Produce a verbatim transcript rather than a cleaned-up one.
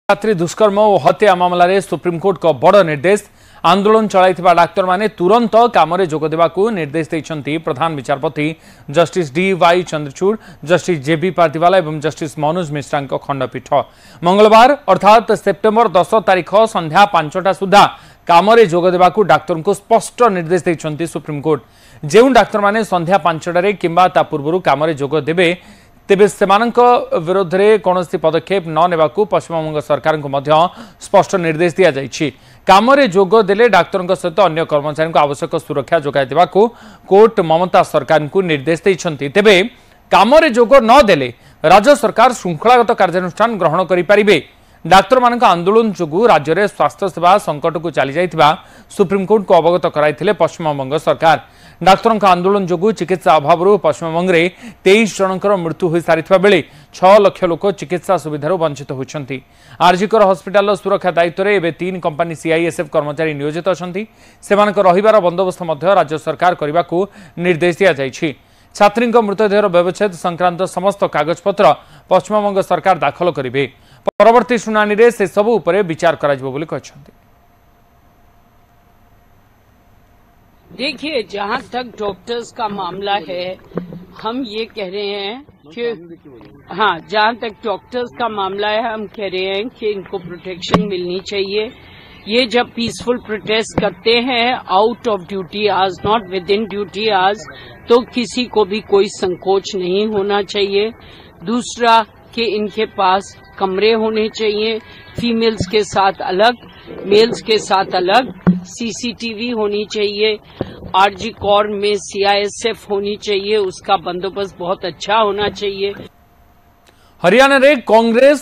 छात्री दुष्कर्म और हत्या मामलें सुप्रीमकोर्ट को बड़ निर्देश आंदोलन चलाई डाक्तर माने तुरंत काम जोग देवाकू निर्देश देइछंती प्रधान विचारपति justice D Y Chandrachud, justice JB Pardiwala और जस्टिस मनोज मिश्रा खंडपीठ मंगलवार अर्थात सेप्टेम्बर दस तारीख संध्या पांचटा सुधा काम जोग देवाकू डाक्तर को स्पष्ट निर्देश देइछंती सुप्रीमकोर्ट। जो डाक्तर माने संध्या पांचटारे किंबा ता पूर्व काम जोग देबे तेबे सेमानक विरोध में कौन पदक्षेप न नेबाकू पश्चिमबंग सरकार को मध्य स्पष्ट निर्देश दिया जाइछि। काम जोग देले डाक्तर सहित अन्य कर्मचारी को आवश्यक सुरक्षा जोगाई देबाकू कोर्ट ममता सरकार को निर्देश देइछंती। तेबे काम जोग न देले राज्य सरकार श्रृंखलागत कार्यानुष्ठान ग्रहण करि परिबे। डाक्तर मानक आंदोलन जोगु राज्य में स्वास्थ्य सेवा संकट को चली जाइथिबा सुप्रीमकोर्ट को अवगत कराइथिले पश्चिमबंग सरकार। डाक्तरों आंदोलन जोगु चिकित्सा अभाव पश्चिमबंग में तेईस जनकर मृत्यु हो सारी बेले छह लाख लोक चिकित्सा सुविधार वंचित होती। आरजिकर हस्पिटाल सुरक्षा दायित्व में एवं तीन कंपानी सीआईएसएफ कर्मचारी नियोजित अच्छी रहिबार बंदोबस्त राज्य सरकार करने को निर्देश दिया जाइछि। छात्री मृतदेहर व्यवच्छेद संक्रांत समस्त कागजपत्र पश्चिमबंग सरकार दाखल करेंगे। परवर्ती शुणाणी रे से सबु उपरे विचार कराजिबो बोली कहछन्ती। देखिए, जहां तक डॉक्टर्स का मामला है, हम ये कह रहे हैं कि हाँ, जहां तक डॉक्टर्स का मामला है, हम कह रहे हैं कि इनको प्रोटेक्शन मिलनी चाहिए। ये जब पीसफुल प्रोटेस्ट करते हैं out of duty hours, not within duty hours, तो किसी को भी कोई संकोच नहीं होना चाहिए। दूसरा कि इनके पास कमरे होने चाहिए, फीमेल्स के साथ अलग, मेल्स के साथ अलग, सीसीटीवी होनी चाहिए, आरजी कॉर में सीआईएसएफ होनी चाहिए, उसका बंदोबस्त बहुत अच्छा होना चाहिए। हरियाणा रे कांग्रेस